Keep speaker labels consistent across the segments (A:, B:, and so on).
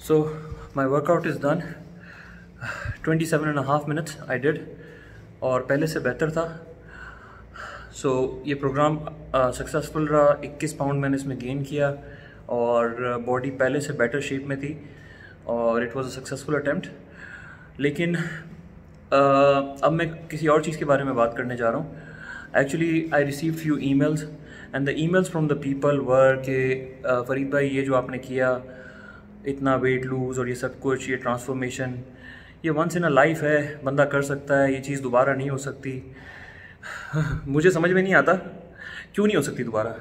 A: So my workout is done. 27.5 minutes I did और पहले से बेहतर था. So ये प्रोग्राम सक्सेसफुल रहा. 21 पाउंड मैंने इसमें गेन किया और बॉडी पहले से बेटर शेप में थी और it was a successful attempt. लेकिन अब मैं किसी और चीज़ के बारे में बात करने जा रहा हूँ. Actually I receive few emails and the emails from the people were के फरीद भाई ये जो आपने किया, इतना वेट लूज़ और ये सब कुछ, ये ट्रांसफॉर्मेशन, ये वंस इन अ लाइफ है, बंदा कर सकता है, ये चीज़ दोबारा नहीं हो सकती. मुझे समझ में नहीं आता क्यों नहीं हो सकती दोबारा.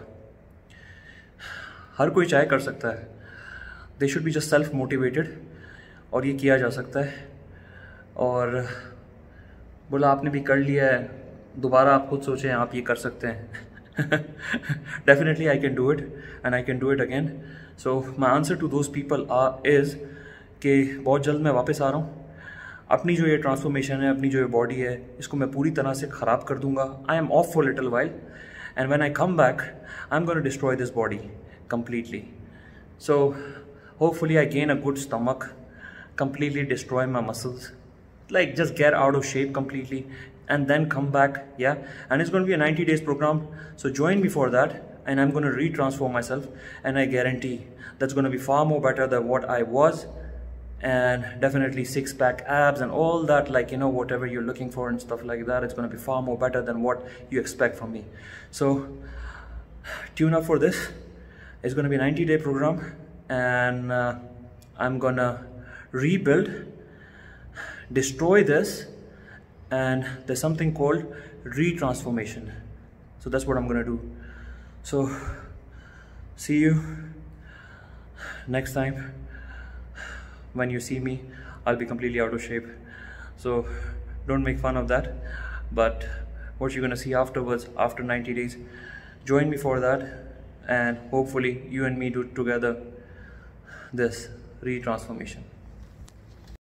A: हर कोई चाहे कर सकता है. They should be just self motivated और ये किया जा सकता है. और बोला आपने भी कर लिया है, दोबारा आप खुद सोचें आप ये कर सकते हैं. Definitely I can do it and I can do it again. So my answer to those people is कि बहुत जल्द मैं वापस आ रहा हूँ. अपनी जो ये ट्रांसफॉर्मेशन है, अपनी जो ये बॉडी है, इसको मैं पूरी तरह से ख़राब कर दूँगा. I am off for little while and when I come back I am gonna destroy this body completely. So hopefully I gain a good stomach, completely destroy my muscles, like just get out of shape completely and then come back. Yeah, and it's going to be a 90 days program, so join me for that and I'm going to retransform myself and I guarantee that's going to be far more better than what I was. And definitely six-pack abs and all that, like, you know, whatever you're looking for and stuff like that, it's going to be far more better than what you expect from me. So tune up for this. It's going to be a 90-day program and I'm going to rebuild, destroy this, and there's something called retransformation. So that's what I'm going to do. So see you next time. When you see me, I'll be completely out of shape. So don't make fun of that. But what you're going to see afterwards, after 90 days, join me for that. And hopefully you and me do together this retransformation.